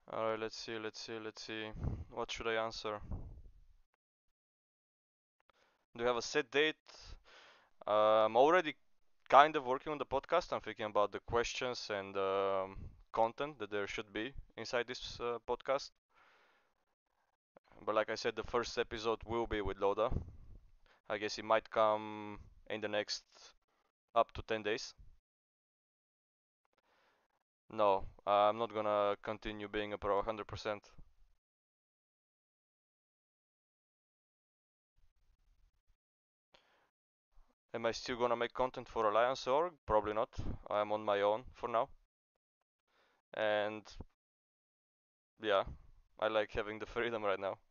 Alright, let's see. What should I answer? Do you have a set date? I'm already kind of working on the podcast. I'm thinking about the questions and content that there should be inside this podcast. But like I said, the first episode will be with Loda. I guess it might come in the next up to 10 days. No, I'm not gonna continue being a pro 100%. Am I still gonna make content for Alliance org? Probably not. I'm on my own for now. And yeah, I like having the freedom right now.